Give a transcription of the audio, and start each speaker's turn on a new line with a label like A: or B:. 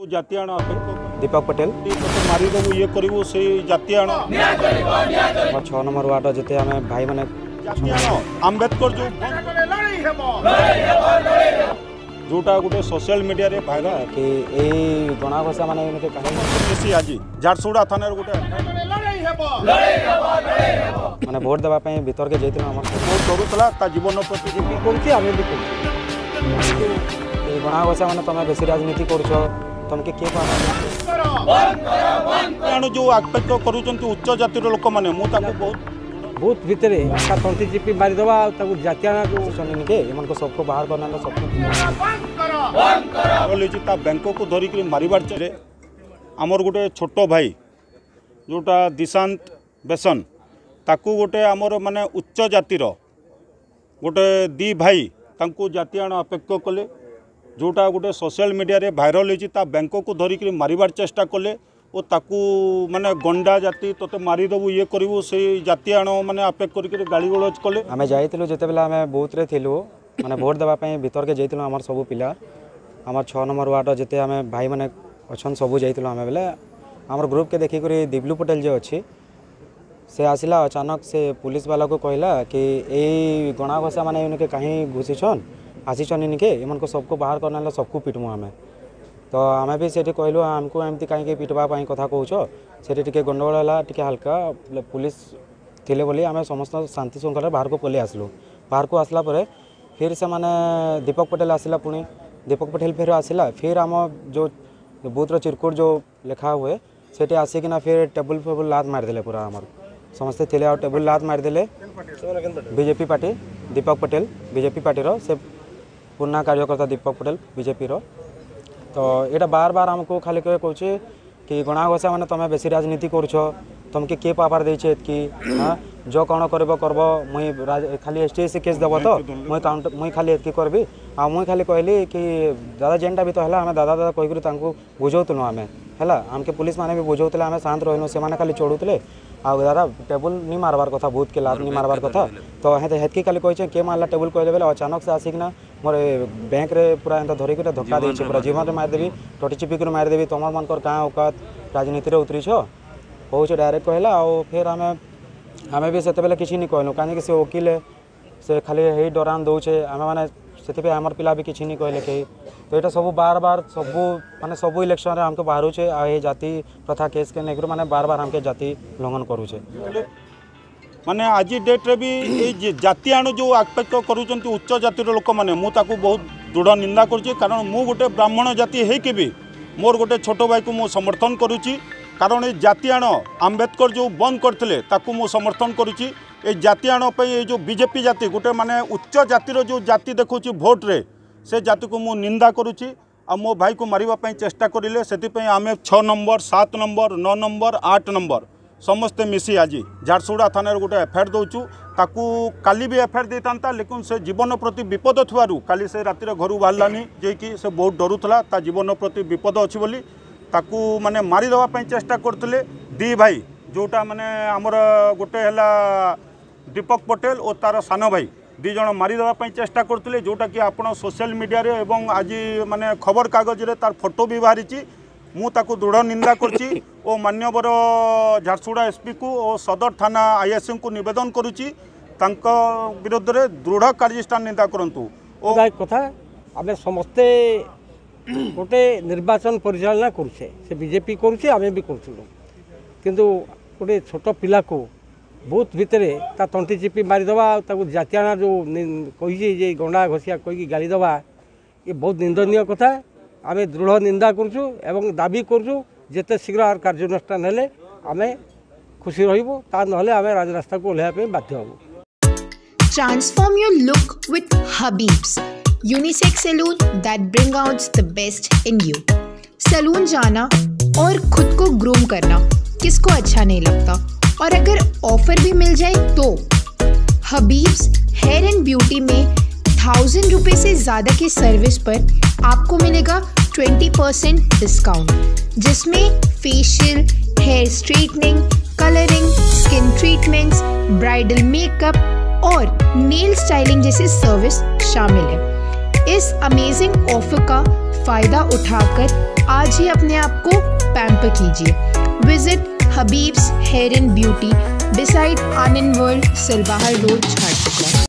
A: जातियाण
B: दीपक पटेल
A: मारिदेबू ये करू से जातियाण
B: 6 नंबर वार्ड जिते आम भाई मैंने
A: आंबेडकर जोटा गोटे सोशल मीडिया रे भाइराल
B: कि गणा घोषा मैंने
A: कहीं आज झारसुगुड़ा थाना गोटे
B: मैंने भोट देवाई भीतर के जाइए
A: बहुत डरुला जीवन प्रति
B: आम भी गणा घोषा मैंने तुम बेसी राजनीति कर तुमके किए
A: जो आपेक्ष करुँच उच्च जातिर लोक मैंने बहुत
C: बूथ भितर तंती चिपी मारिदेवा जातियाना
B: जो सबको बाहर करना सबको
A: बैंक को धरिक मारिबार चले आमर गोटे छोट भाई जोटा दिशांत बेसन ताकू गोटे आमर माने उच्च जातिर गोटे दी भाई तांकू जातियाण आपेक्ष कले जोटा गोटे सोशल मीडिया रे भाइराल होता बैंक को धरिक मारिबार चेष्टा कले और ताकू माने गंडा जाति तोते मारिदेबू ये करू से जातियाण माने आपेक्ष करके गाड़ी गलौज कले
B: आम जाइलु जिते बेला आम बूथ रे थिलु माने भोट देवाई भीतर के जाइलु आमर सब पिला आमर 6 नंबर वार्ड जिते आम भाई मैंने अच्छा सब जाइलु आम बेले आमर ग्रुप के देखिक दिब्लू पटेल जो अच्छी से आसला अचानक से पुलिस वाला को कहला कि यही गणा घोषा मैंने इनके कहीं घुसीछन आसीछन इनके इन सबको बाहर करना सबको पिटमु आम तो आम भी से कहलु आमको एमती कहीं पिटवाई कथा कौच से गंडगोल है हल्का पुलिस थिले बोली आम समस्त शांति श्रृंखला बाहर को पलि आसलु बाहर को आसला फिर से माने दीपक पटेल आसला पुणी दीपक पटेल फिर आसला फिर आम जो बूथर चिरकुट जो लिखा हुए से आसिकिना फिर टेबुल फेबुल लात मारिदेले पूरा आमर समस्ते थे आ टेबुल लात मारिदेले BJP party Deepak Patel BJP party से पुराना कार्यकर्ता दीपक पटेल बीजेपी तो यहाँ बार बार आमको खाली कहे कहे कि गणा घोषा मैंने तुम बेसी राजनीति करुछ तुमके किए पावर देछे कि हाँ जो कौन करब मुई खाली एसटीएससी केस देव तो मुई खाली एतकी करबी आ मुई खाली कहली कि दादा जेनटा भी तो है आम दादा दादा कहीकि बुझाऊलु आम है आमके पुलिस मैंने भी बुझाऊले आम शांत रहलु से मैंने खाली चढ़ुले आ दादा टेबुल नहीं मारबार कथा भूत के लाभ नहीं मारबार कथा तो हेतकी खाली कहे किए मारला टेबुल कहले बेले अचानक से आसिकना मोर बैंक रे पूरा एंता धरिक धक्का देछे पूरा जीवन में मारिदेवी टटी चिपिक मारिदेवी तुम मनकर क्या औकात राजनीति उतरीछ हो डायरेक्ट कहला और फिर आम भी से किसी नहीं कहलु कहीं से वकिल से खाली यही डरान दौचे आम मैंने से आमर पिला भी किसी नहीं कहले कहीं तो यहाँ सब बार बार सबू माने सबू इलेक्शन रे हमको बाहरुचे आ ये जाति प्रथा केस के नेगरू माने बार बार हमके जाति उल्लंघन करूचे
A: माने आज डेट रे भी जातियाण जो आपेक्ष करुँच उच्च जातिर लोक मैंने मुझे बहुत दृढ़ निंदा करुँची कारण मु गोटे ब्राह्मण जाति है भी मोर गोटे छोट भाई को मु समर्थन करुँची कारण ये जातियाण आंबेडकर जो बंद करते ताकू मु समर्थन करुँची ये जातियाण ये जो बीजेपी जाति गोटे माने उच्च जातिर जो जाति देखुची भोट रे से जाति को मु निंदा करुँची आ मो भाई को मारिबा चेष्टा करिले सेतिपई आमे 6 नंबर 7 नंबर 9 नंबर 8 नंबर समस्ते मिसी आज झारसुगुड़ा थाना गोटे एफआईआर दौचु ताकू काली भी एफआईआर देता लेकिन से जीवन प्रति विपद थुआरु काली से रातिर घर बाहरलानी जे से बहुत डरुला ता जीवन प्रति विपद अच्छी बोली ताकू माने मारिदेवाई चेष्टा करते दी भाई जोटा माने आमर गोटे है दीपक पटेल और तार सान भाई दी जन मारिदेवाई चेष्टा करते जोटा कि आपण सोशल मीडिया रे एवं आज माने खबर कागज रे तार फोटो भी बाहरी मु ताकू दृढ़ निंदा करछि और मान्यवर झारसुगुड़ा एसपी को और सदर थाना आईएसएम को निवेदन करुछि तांका विरोध रे दृढ़ कार्यस्थान निंदा करंतु
C: ओ कथा आमे समस्ते गोटे निर्वाचन परिचालना करुछे से बीजेपी करुछे आमे भी करछुलु किंतु गोटे छोट पिला को बूथ भितर ता तंटी चिपी मारिदेवा जातियाना जो कही गंडा घोषिया कही गाली देवा ये बहुत निंदनीय कथा आम दृढ़ निंदा करुँ एवं दाबी करुँ जिते शीघ्र आर कार्यानुष्ठान हेले आम खुशी रहिबो ता नहले आम राजरास्ता को ओह्लैया बाध्य हबो।
D: Transform your look with Habibs, unisex salon that bring out the best in you. Salon जाना और खुद को ग्रूम करना किसको अच्छा नहीं लगता, और अगर ऑफर भी मिल जाए तो हबीब्स हेयर एंड ब्यूटी में 1000 रुपये से ज़्यादा की सर्विस पर आपको मिलेगा 20% डिस्काउंट, जिसमें facial, hair straightening, colouring, skin treatments, bridal makeup और नेल स्टाइलिंग जैसी सर्विस शामिल है। इस अमेजिंग ऑफर का फ़ायदा उठाकर आज ही अपने आप को पैम्पर कीजिए। Visit Habib's hair and beauty beside Anand World, Silbahar Road, Jharsuguda.